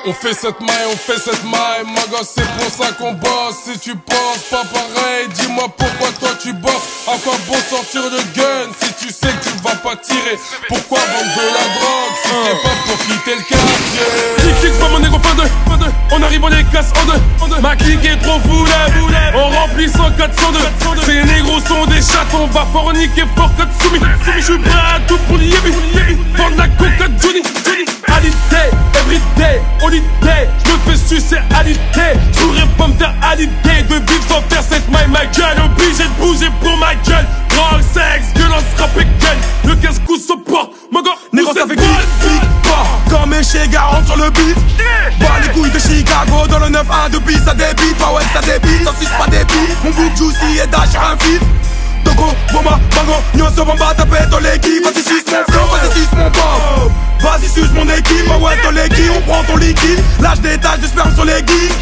On fait cette maille, ma gosse, c'est pour ça qu'on bosse. Si tu penses pas pareil, dis-moi pourquoi toi tu bosses. À quoi bon sortir de gun si tu sais que tu vas pas tirer? Pourquoi vendre de la drogue si c'est pas pour quitter le quartier? Clic, pas mon négro, fin deux. On arrive, on les casse en deux. Ma clique est trop foulée, on remplit 10402. Ces négros sont des chatons, va forniquer fort Katsumi. J'suis prêt à tout pour l'Yébi. Vendre la coca Johnny. Alité, everyday, holiday. J'me fais sucer alité. J'voudrais pas me faire à l'idée de vivre sans faire cette maille. Ma gueule, obligé de bouger pour ma gueule. Drogue, sexe, violence, rap et gueule. Le casse-cou se porte, mon gars, négro ça fait clic pas comme chez Garant sur le beat. Bah les couilles de Chicago dans le 9-1 de bis ça débite. Bah ouais ça débite, t'en suces pas des bites. Mon bouc juicy et dash un feat. Togo, bomba, bango, nyonso bomba, tapé dans l'équipe. Vas-y suce mon flow, vas-y suce mon pop. Vas-y suce mon équipe, bah ouais dans l'équipe on prend ton liquide. Lâche des taches de sperme sur les guides.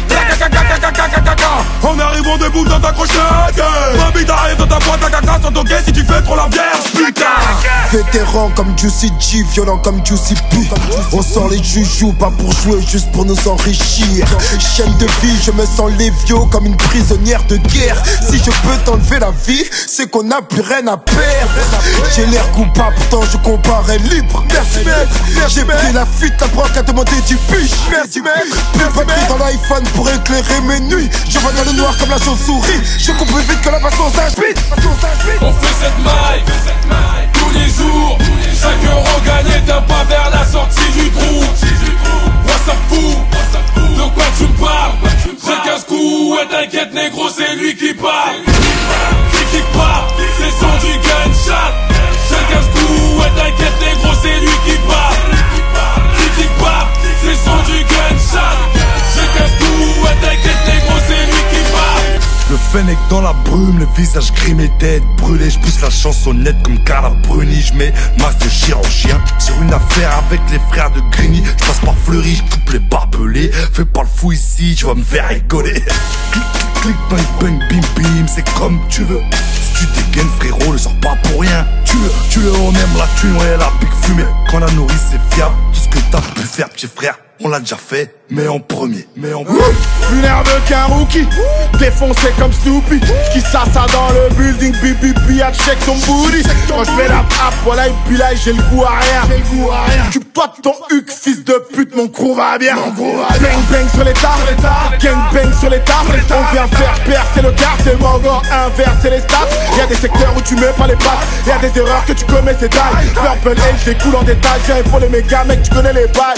En arrivant debout dans ta crochette. Ma bite arrive dans ta boîte à caca sans toquer si tu fais trop la vierge, putain. Vétéran comme Juicy G, violent comme Juicy P. On sort les joujoux, pas pour jouer, juste pour nous enrichir. Chaîne de vie, je me sens lévio comme une prisonnière de guerre. Si je peux t'enlever la vie, c'est qu'on n'a plus rien à perdre. J'ai l'air coupable, pourtant je comparais libre. Merci mec, j'ai pris la fuite, la broque a demandé du biche. Merci mec, plus batterie dans l'iPhone pour éclairer mes nuits. Je vois dans le noir comme la chauve-souris. Je coupe plus vite que la patience d'un speed. On fait cette maille tous les jours. Chaque euro gagné d'un pas vers la sortie du trou. Moi ça fout, de quoi tu me parles? J'ai casse-cou, et t'inquiète négro, c'est lui qui parle. Qui part, c'est son du gunshot. J'ai casse-cou, et t'inquiète négro, c'est lui qui parle. Qui part, c'est son du gunshot. J'ai casse-cou, et t'inquiète négro, c'est lui qui parle. Le Fennec dans la brume, le visage grimé, tête brûlée. J'pousse la chansonnette comme Carla Bruni. J'mets masque de chirurgien sur une affaire avec les frères de Grigny. J'passe par Fleury, j'coupe les barbelés. Fais pas le fou ici, tu vas me faire rigoler. Clic, bang, bang, bim, bim, c'est comme tu veux. Si tu dégaines frérot, ne sors pas pour rien. Tu le, on aime la thune, ouais la pique fumée. Quand la nourrice c'est fiable, tout ce que t'as pu faire petit frère, on l'a déjà fait, mais en premier, Plus nerveux qu'un rookie, défoncé comme Snoopy. Qui ça dans le building, bibi, check ton booty. Quand je fais la frappe, voilà et puis là j'ai le goût à rien. Occupe-toi de ton huc, fils de pute, mon crew va bien. Bang bang sur les tas, gang bang sur les tas. On vient faire percer le quartier, mango inverser les stats. Y'a des secteurs où tu mets pas les pattes, y'a des erreurs que tu commets, c'est dingue. Purple Haze, j'écoule en détail, j'ai pour les méga mecs, tu connais les balles.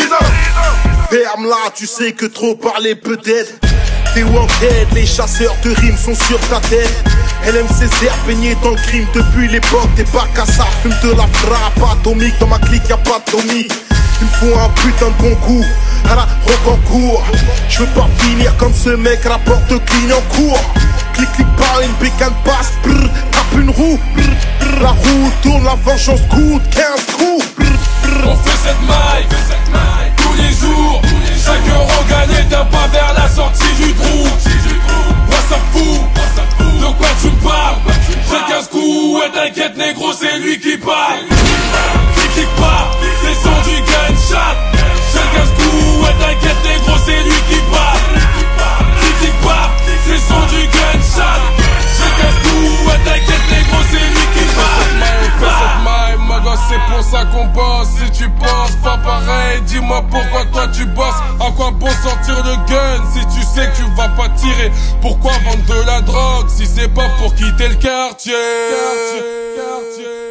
Ferme là, tu sais que trop parler peut-être. T'es wanted, les chasseurs de rimes sont sur ta tête. LMCCR baigné dans le crime depuis l'époque des bacs à ça. Fume de la frappe atomique, dans ma clique y'a pas de tomique. Il me faut un putain de bon coup à la Rocancourt. Je veux pas finir comme ce mec, rapporte clean en cours. Clic par une bécane passe, tape une roue. La roue tourne, la vengeance coûte 15 coups. On fait cette maille tous les jours. Chaque euro gagné d'un pas vers la sortie du trou. Moi ça fout, de quoi tu me parles? J'ai casse-cou, et t'inquiète négro, c'est lui qui parle. Qui part, c'est son du gunshot. J'ai casse-cou, et t'inquiète négro, c'est lui qui parle. Qui part, c'est son du gunshot. J'ai casse-cou, et t'inquiète négro, c'est lui qui parle. On fait cette maille, ma gosse, c'est pour ça qu'on bosse. Si tu penses pas pareil, dis-moi pourquoi toi tu bosses. À quoi bon sortir de gun si tu sais que tu vas pas tirer? Pourquoi vendre de la drogue si c'est pas pour quitter le quartier?